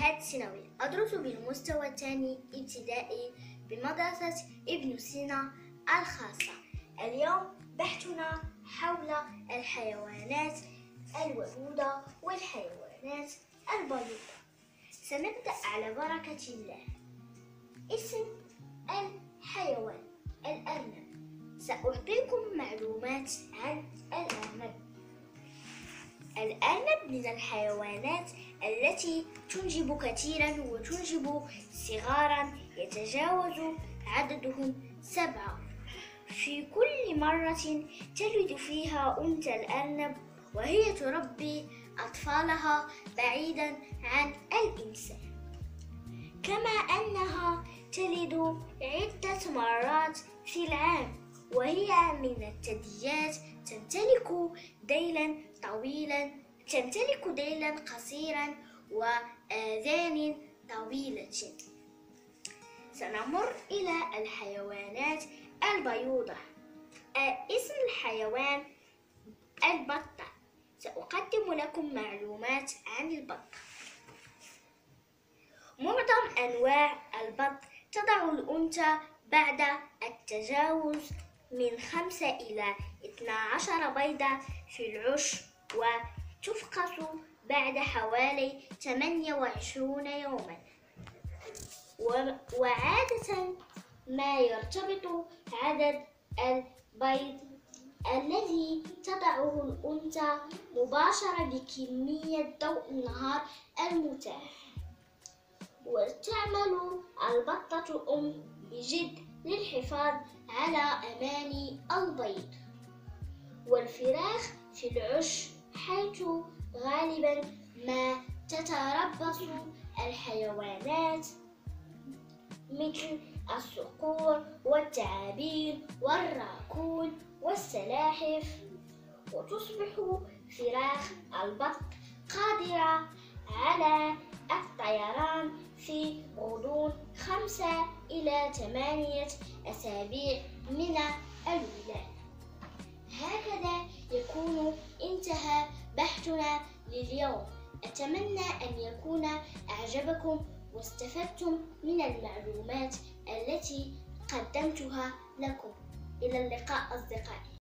معهد ثانوي، أدرس بالمستوى الثاني ابتدائي بمدرسة ابن سينا الخاصة. اليوم بحثنا حول الحيوانات الودودة والحيوانات البيضاء. سنبدأ على بركة الله. اسم الحيوان الأرنب. سأعطيكم معلومات عن الأرنب. الأرنب من الحيوانات التي تنجب كثيرا وتنجب صغارا يتجاوز عددهم 7. في كل مرة تلد فيها أنثى الأرنب وهي تربي أطفالها بعيدا عن الإنسان، كما أنها تلد عدة مرات في العام، وهي من الثدييات تمتلك ديلا قصيرا وآذان طويلة. سنمر إلى الحيوانات البيضاء. اسم الحيوان البطة. سأقدم لكم معلومات عن البطة. معظم أنواع البط تضع الأنثى بعد التجاوز من 5 إلى 12 بيضة في العش، وتفقس بعد حوالي 28 يوما. وعادة ما يرتبط عدد البيض الذي تضعه الأنثى مباشرة بكمية ضوء النهار المتاح. وتعمل البطة الأم بجد للحفاظ على أمان البيض والفراخ في العش، حيث غالبا ما تتربص الحيوانات مثل الصقور والتعابين والراكون والسلاحف. وتصبح فراخ البط قادرة على الطيران في غضون 5 إلى 8 أسابيع من الولادة. هكذا يكون انتهى بحثنا لليوم. أتمنى أن يكون أعجبكم واستفدتم من المعلومات التي قدمتها لكم. إلى اللقاء أصدقائي.